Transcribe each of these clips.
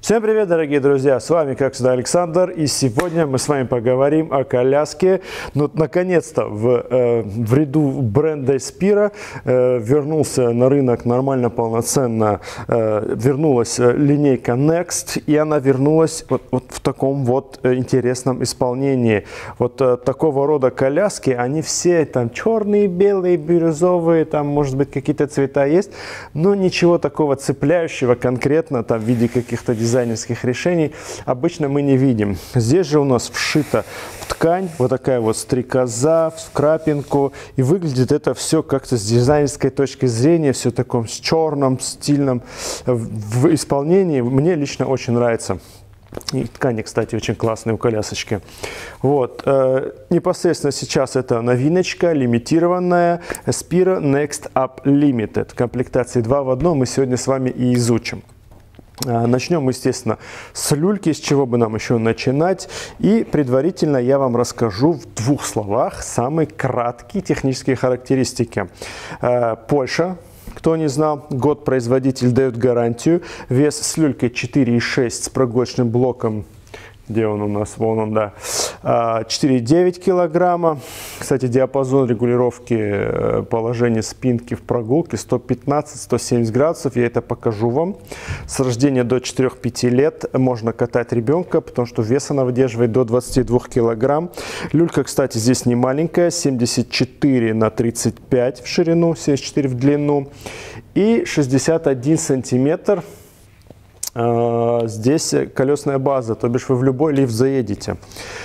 Всем привет, дорогие друзья! С вами, как всегда, Александр. И сегодня мы с вами поговорим о коляске. Ну, наконец-то в ряду бренда Spira вернулся на рынок нормально, полноценно. Вернулась линейка Next. И она вернулась вот в таком вот интересном исполнении. Вот такого рода коляски, они все там черные, белые, бирюзовые, там, может быть, какие-то цвета есть. Но ничего такого цепляющего конкретно там в виде каких-то дизайнерских решений обычно мы не видим. Здесь же у нас вшита в ткань вот такая вот стрекоза, в крапинку. И выглядит это все как-то с дизайнерской точки зрения, все в таком с черном, стильном в исполнении. Мне лично очень нравится. И ткани, кстати, очень классные у колясочки. Вот. Непосредственно сейчас это новиночка, лимитированная Spira Next Up Limited. Комплектации 2 в 1 мы сегодня с вами и изучим. Начнем, естественно, с люльки, с чего бы нам еще начинать. И предварительно я вам расскажу в 2 словах самые краткие технические характеристики. Польша. Кто не знал, год производитель дает гарантию. Вес с люлькой 4,6 с прогулочным блоком. Где он у нас? Вон он, да. 4,9 килограмма. Кстати, диапазон регулировки положения спинки в прогулке 115-170 градусов. Я это покажу вам. С рождения до 4-5 лет можно катать ребенка, потому что вес она выдерживает до 22 килограмм. Люлька, кстати, здесь не маленькая. 74 на 35 в ширину, 74 в длину. И 61 сантиметр. Здесь колесная база, то бишь вы в любой лифт заедете.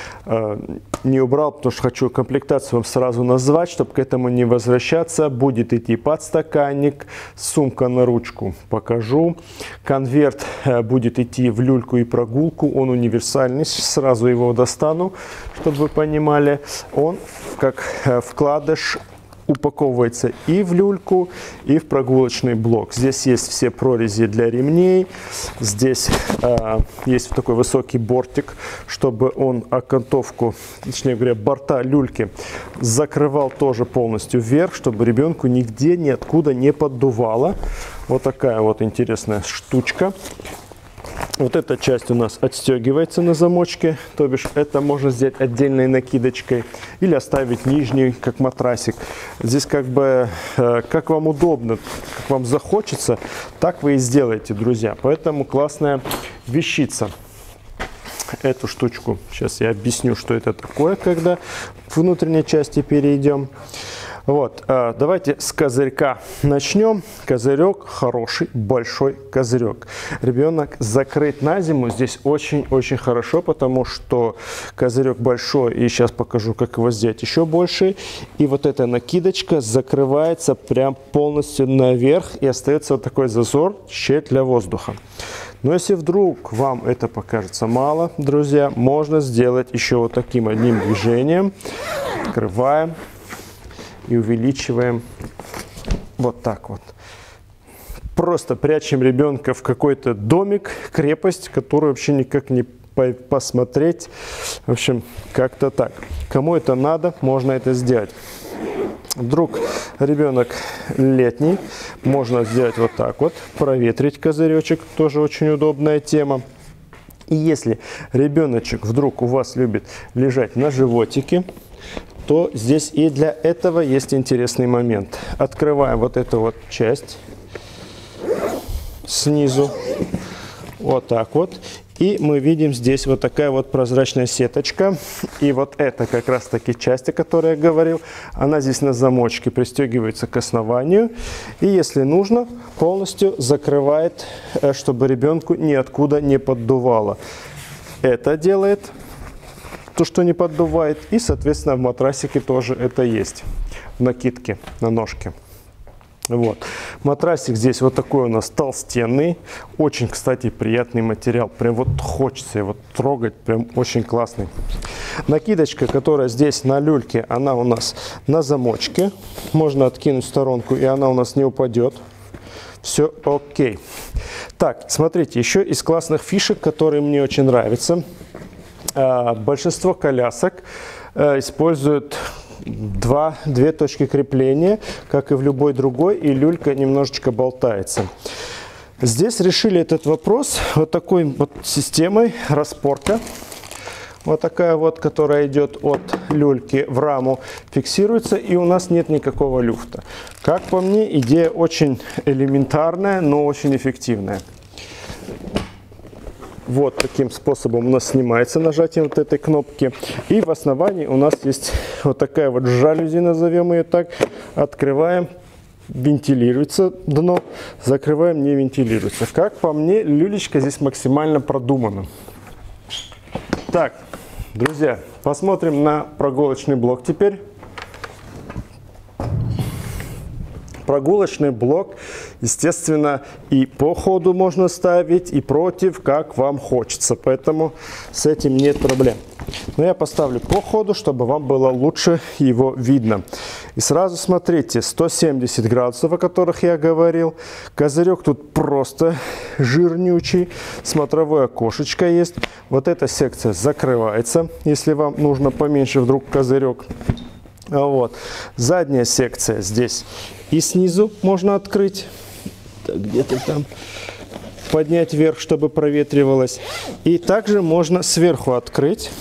Не убрал, потому что хочу комплектацию вам сразу назвать, чтобы к этому не возвращаться. Будет идти подстаканник, сумка на ручку покажу. Конверт будет идти в люльку и прогулку, он универсальный, сразу его достану, чтобы вы понимали. Он как вкладыш упаковывается и в люльку, и в прогулочный блок. Здесь есть все прорези для ремней. Здесь есть такой высокий бортик, чтобы он окантовку, точнее говоря, борта люльки закрывал тоже полностью вверх, чтобы ребенку нигде, ниоткуда не поддувало. Вот такая вот интересная штучка. Вот эта часть у нас отстегивается на замочке, то бишь это можно сделать отдельной накидочкой или оставить нижний, как матрасик. Здесь как бы, как вам удобно, как вам захочется, так вы и сделаете, друзья. Поэтому классная вещица. Эту штучку сейчас я объясню, что это такое, когда к внутренней части перейдем. Вот, давайте с козырька начнем. Козырек хороший, большой козырек. Ребенок закрыть на зиму здесь очень-очень хорошо, потому что козырек большой, и сейчас покажу, как его сделать еще больше. И вот эта накидочка закрывается прям полностью наверх, и остается вот такой зазор, щель для воздуха. Но если вдруг вам это покажется мало, друзья, можно сделать еще вот таким одним движением. Открываем. И увеличиваем вот так вот. Просто прячем ребенка в какой-то домик, крепость, которую вообще никак не посмотреть. В общем, как-то так. Кому это надо, можно это сделать. Вдруг ребенок летний, можно сделать вот так вот, проветрить козыречек, тоже очень удобная тема. И если ребеночек вдруг у вас любит лежать на животике, то здесь и для этого есть интересный момент. Открываем вот эту вот часть снизу, вот так вот. И мы видим здесь вот такая вот прозрачная сеточка. И вот это как раз таки часть, о которой я говорил. Она здесь на замочке пристегивается к основанию. И если нужно, полностью закрывает, чтобы ребенку ниоткуда не поддувало. Это делает то, что не поддувает, и, соответственно, в матрасике тоже это есть, в накидке на ножке. Вот. Матрасик здесь вот такой у нас толстенный, очень, кстати, приятный материал, прям вот хочется его трогать, прям очень классный. Накидочка, которая здесь на люльке, она у нас на замочке, можно откинуть в сторонку, и она у нас не упадет. Все окей. Так, смотрите, еще из классных фишек, которые мне очень нравятся. Большинство колясок используют две точки крепления, как и в любой другой, и люлька немножечко болтается. Здесь решили этот вопрос вот такой вот системой распорка. Вот такая вот, которая идет от люльки в раму, фиксируется, и у нас нет никакого люфта. Как по мне, идея очень элементарная, но очень эффективная. Вот таким способом у нас снимается нажатием вот этой кнопки. И в основании у нас есть вот такая вот жалюзи, назовем ее так. Открываем, вентилируется дно, закрываем, не вентилируется. Как по мне, люлечка здесь максимально продумана. Так, друзья, посмотрим на прогулочный блок теперь. Прогулочный блок, естественно, и по ходу можно ставить, и против, как вам хочется. Поэтому с этим нет проблем. Но я поставлю по ходу, чтобы вам было лучше его видно. И сразу смотрите, 170 градусов, о которых я говорил. Козырек тут просто жирнючий. Смотровое окошечко есть. Вот эта секция закрывается, если вам нужно поменьше вдруг козырек. Вот. Задняя секция здесь и снизу можно открыть. Где-то там поднять вверх, чтобы проветривалось. И также можно сверху открыть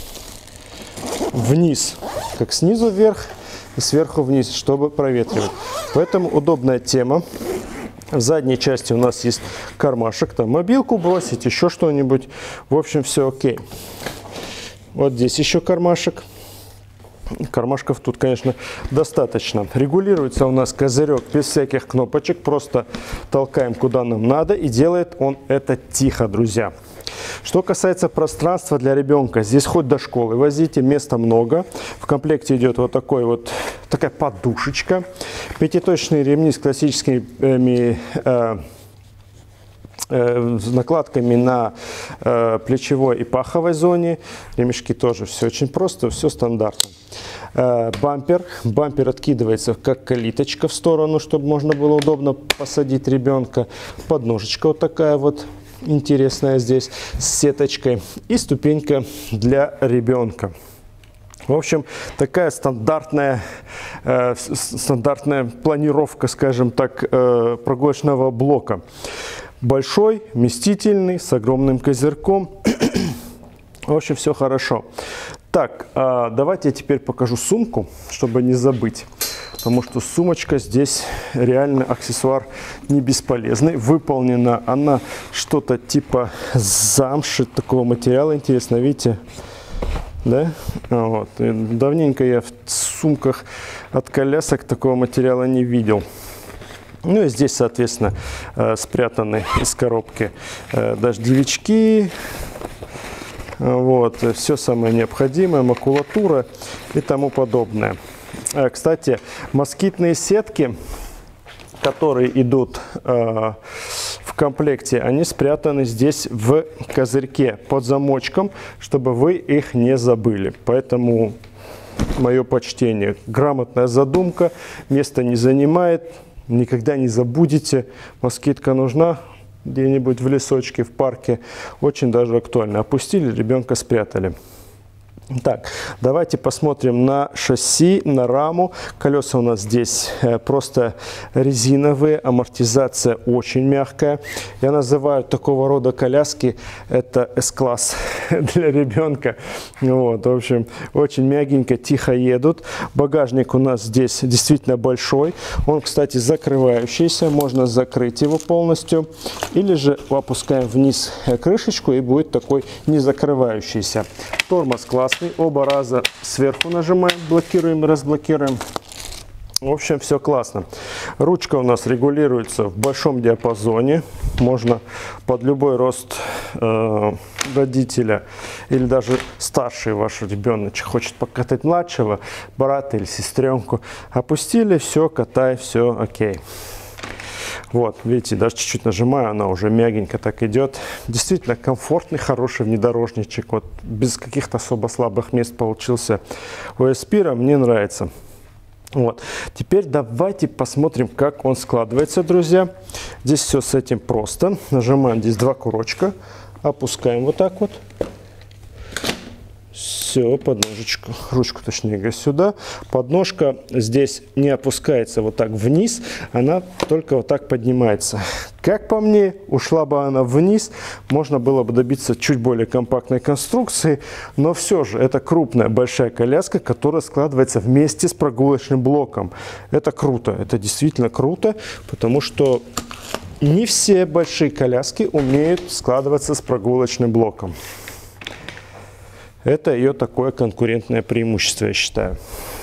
вниз, как снизу вверх и сверху вниз, чтобы проветривать. Поэтому удобная тема. В задней части у нас есть кармашек, там мобилку бросить, еще что-нибудь. В общем, все окей. Вот здесь еще кармашек. Кармашков тут, конечно, достаточно. Регулируется у нас козырек без всяких кнопочек. Просто толкаем куда нам надо. И делает он это тихо, друзья. Что касается пространства для ребенка, здесь хоть до школы возите, места много. В комплекте идет вот такая подушечка. Пятиточные ремни с классическими накладками на плечевой и паховой зоне. Ремешки тоже все очень просто, все стандартно. Бампер откидывается как калиточка в сторону, чтобы можно было удобно посадить ребенка. Подножечка вот такая вот интересная здесь с сеточкой. И ступенька для ребенка. В общем, такая стандартная планировка, скажем так, прогулочного блока. Большой, вместительный, с огромным козырьком. В общем, все хорошо. Так, давайте я теперь покажу сумку, чтобы не забыть. Потому что сумочка здесь реально аксессуар не бесполезный. Выполнена она что-то типа замши, такого материала, интересно, видите? Да? Вот. И давненько я в сумках от колясок такого материала не видел. Ну и здесь, соответственно, спрятаны из коробки дождевички. Вот, все самое необходимое, макулатура и тому подобное. Кстати, москитные сетки, которые идут в комплекте, они спрятаны здесь в козырьке под замочком, чтобы вы их не забыли. Поэтому мое почтение. Грамотная задумка, место не занимает, никогда не забудете. Москитка нужна где-нибудь в лесочке, в парке, очень даже актуально. Опустили, ребенка спрятали. Так, давайте посмотрим на шасси, на раму. Колеса у нас здесь просто резиновые, амортизация очень мягкая. Я называю такого рода коляски, это S-класс для ребенка. Вот, в общем, очень мягенько, тихо едут. Багажник у нас здесь действительно большой. Он, кстати, закрывающийся, можно закрыть его полностью. Или же опускаем вниз крышечку, и будет такой не закрывающийся. Тормоз классный. Оба раза сверху нажимаем, блокируем и разблокируем. В общем, все классно. Ручка у нас регулируется в большом диапазоне. Можно под любой рост родителя или даже старший ваш ребеночек хочет покатать младшего брата или сестренку. Опустили, все, катай, все окей. Вот, видите, даже чуть-чуть нажимаю, она уже мягенько так идет. Действительно комфортный, хороший внедорожничек. Вот, без каких-то особо слабых мест получился у Эспира. Мне нравится. Вот. Теперь давайте посмотрим, как он складывается, друзья. Здесь все с этим просто. Нажимаем здесь два курочка. Опускаем вот так вот. Все, подножечку, ручку точнее говоря, сюда. Подножка здесь не опускается вот так вниз, она только вот так поднимается. Как по мне, ушла бы она вниз, можно было бы добиться чуть более компактной конструкции, но все же это крупная большая коляска, которая складывается вместе с прогулочным блоком. Это круто, это действительно круто, потому что не все большие коляски умеют складываться с прогулочным блоком. Это ее такое конкурентное преимущество, я считаю.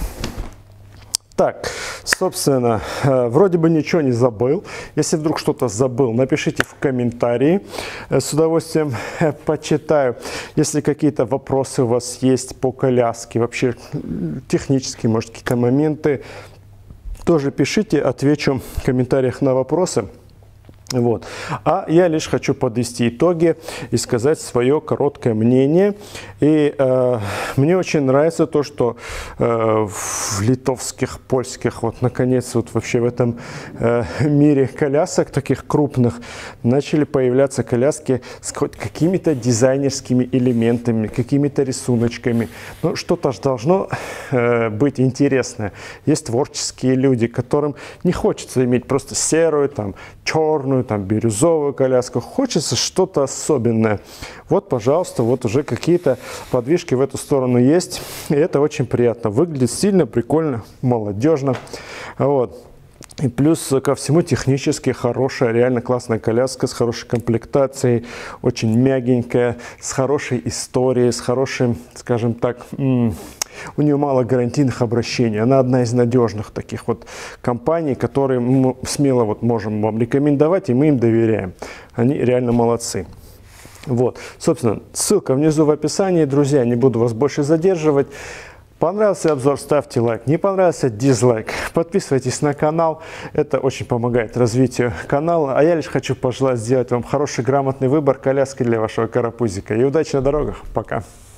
Так, собственно, вроде бы ничего не забыл. Если вдруг что-то забыл, напишите в комментарии. С удовольствием почитаю. Если какие-то вопросы у вас есть по коляске, вообще технические, может, какие-то моменты, тоже пишите, отвечу в комментариях на вопросы. Вот. А я лишь хочу подвести итоги и сказать свое короткое мнение. И мне очень нравится то, что в литовских, польских, вот наконец, вот вообще в этом мире колясок таких крупных начали появляться коляски с какими-то дизайнерскими элементами, какими-то рисуночками. Ну, что-то же должно быть интересное. Есть творческие люди, которым не хочется иметь просто серую, там, черную, там, бирюзовую коляску. Хочется что-то особенное. Вот, пожалуйста, вот уже какие-то подвижки в эту сторону есть. И это очень приятно. Выглядит стильно, прикольно, молодежно. Вот. И плюс ко всему технически хорошая, реально классная коляска с хорошей комплектацией, очень мягенькая, с хорошей историей, с хорошим, скажем так, у нее мало гарантийных обращений. Она одна из надежных таких вот компаний, которые мы смело вот можем вам рекомендовать, и мы им доверяем. Они реально молодцы. Вот, собственно, ссылка внизу в описании. Друзья, не буду вас больше задерживать. Понравился обзор, ставьте лайк. Не понравился — дизлайк. Подписывайтесь на канал. Это очень помогает развитию канала. А я лишь хочу пожелать сделать вам хороший, грамотный выбор коляски для вашего карапузика. И удачи на дорогах. Пока.